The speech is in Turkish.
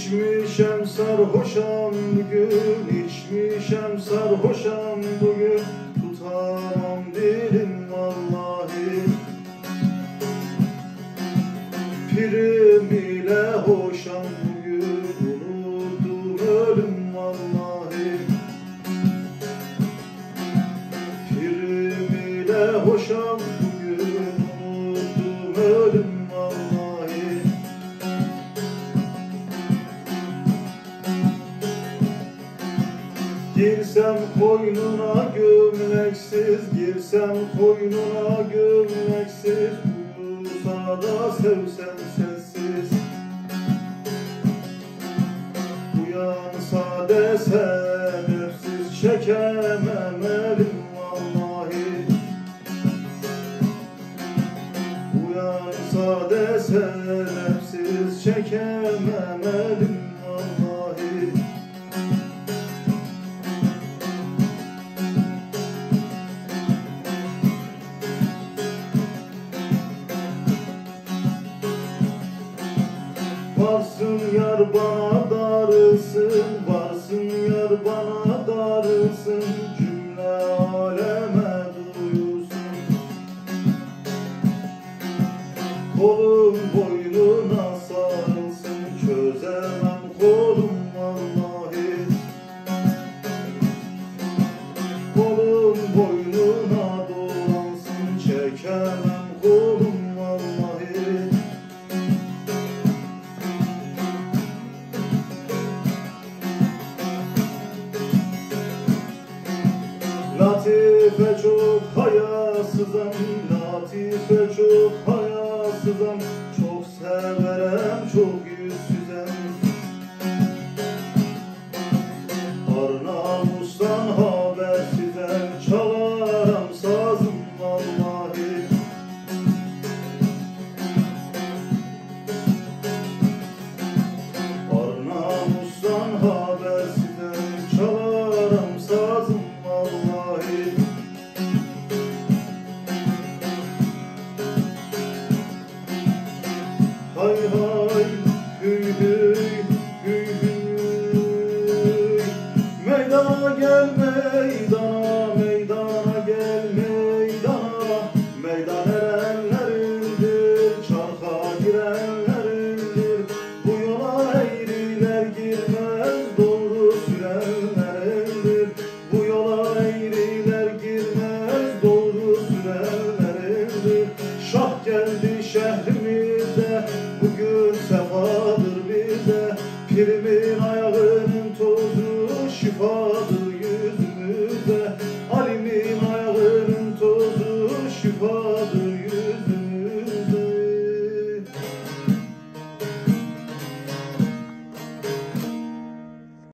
İçmişem sarhoşam bugün, içmişem sarhoşam bugün, tutamam dilim vallahi. Pirim ile hoşam bugün, unuttum ölüm vallahi. Pirim ile hoşam bugün, unuttum ölüm vallahi. Girsem koynuna gömleksiz, girsem koynuna gömleksiz, uyusa da sevsem sessiz. Uyansa desen nefsiz, çekemem elim vallahi. Uyansa desen nefsiz, çekemem elim vallahi. Varsın yar bana darılsın, varsın yar bana darılsın, cümle aleme duyulsun. Kolum boynuna sarılsın, çözemem kolum vallahi. Kolum boynuna dolansın, çekemem kolum vallahi. Latife çok hayasızım, latife çok hayasızım, çok severem, çok yüzsüzem. Ar namustan habersizem, çalarım sazım vallahi. Ar namustan habersizem, çalarım sazım vallahi. Hay hay, hüy hüy, hüy hüy. Meydana gel meydana, meydana gel meydana. Meydan erenlerindir, çarka girenlerindir. Bu yola eğriler girmez, doğru sürenlerindir. Bu yola eğriler girmez, doğru sürenlerindir. Şah geldi şehrimize, bugün sefadır bize. Pirimin ayağının tozu şifadır yüzümüze. Alimin ayağının tozu şifadır